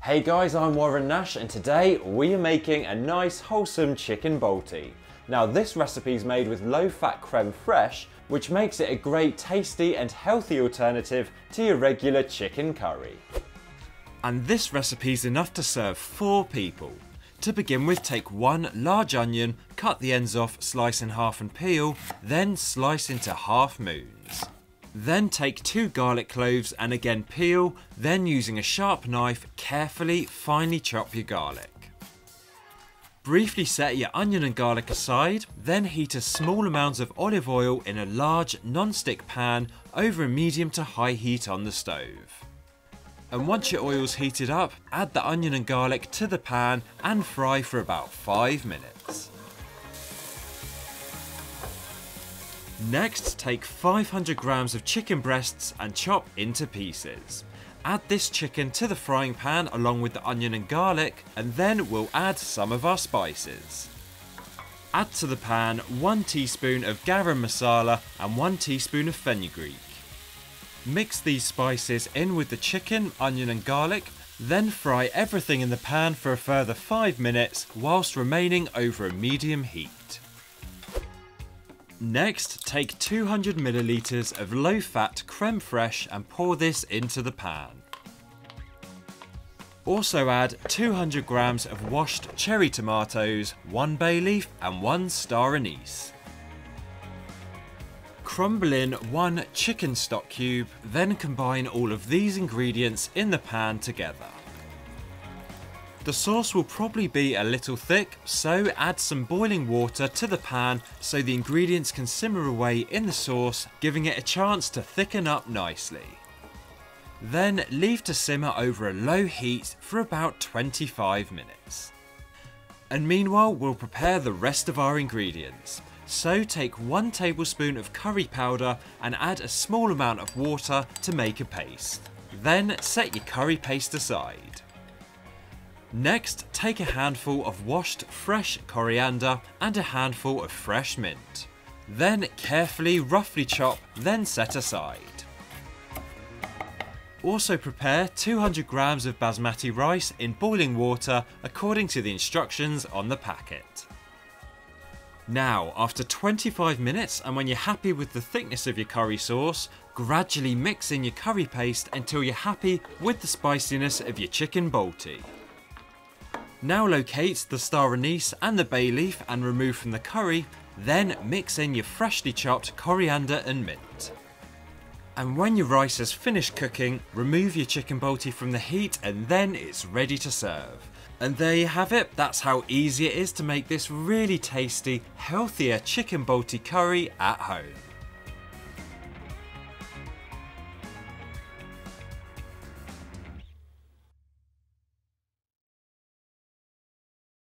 Hey guys, I'm Warren Nash and today we are making a nice wholesome chicken Balti. Now this recipe is made with low fat crème fraîche, which makes it a great tasty and healthy alternative to your regular chicken curry. And this recipe is enough to serve 4 people. To begin with, take 1 large onion, cut the ends off, slice in half and peel, then slice into half moons. Then take 2 garlic cloves and again peel, then using a sharp knife carefully finely chop your garlic. Briefly set your onion and garlic aside, then heat a small amount of olive oil in a large non-stick pan over a medium to high heat on the stove. And once your oil's heated up, add the onion and garlic to the pan and fry for about 5 minutes. Next, take 500 grams of chicken breasts and chop into pieces. Add this chicken to the frying pan along with the onion and garlic, and then we'll add some of our spices. Add to the pan 1 teaspoon of Garam masala and 1 teaspoon of Fenugreek. Mix these spices in with the chicken, onion and garlic, then fry everything in the pan for a further 5 minutes whilst remaining over a medium heat. Next, take 200 milliliters of low-fat crème fraîche and pour this into the pan. Also add 200 grams of washed cherry tomatoes, 1 bay leaf and 1 star anise. Crumble in 1 chicken stock cube, then combine all of these ingredients in the pan together. The sauce will probably be a little thick, so add some boiling water to the pan so the ingredients can simmer away in the sauce, giving it a chance to thicken up nicely. Then leave to simmer over a low heat for about 25 minutes. And meanwhile, we'll prepare the rest of our ingredients. So take 1 tablespoon of curry powder and add a small amount of water to make a paste. Then set your curry paste aside. Next, take a handful of washed fresh coriander and a handful of fresh mint. Then carefully roughly chop, then set aside. Also prepare 200 grams of basmati rice in boiling water according to the instructions on the packet. Now, after 25 minutes and when you're happy with the thickness of your curry sauce, gradually mix in your curry paste until you're happy with the spiciness of your chicken Balti. Now locate the star anise and the bay leaf and remove from the curry, then mix in your freshly chopped coriander and mint. And when your rice has finished cooking, remove your chicken Balti from the heat and then it's ready to serve. And there you have it, that's how easy it is to make this really tasty, healthier chicken Balti curry at home.